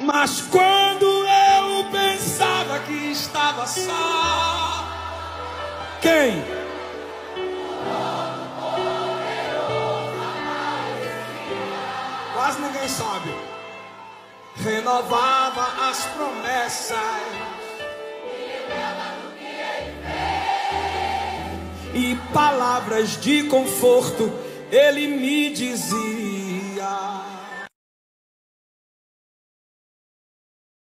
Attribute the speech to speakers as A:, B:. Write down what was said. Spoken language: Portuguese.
A: Mas quando eu pensava que estava só, quem? Quase ninguém sabe. Renovava as promessas e palavras de conforto ele me dizia.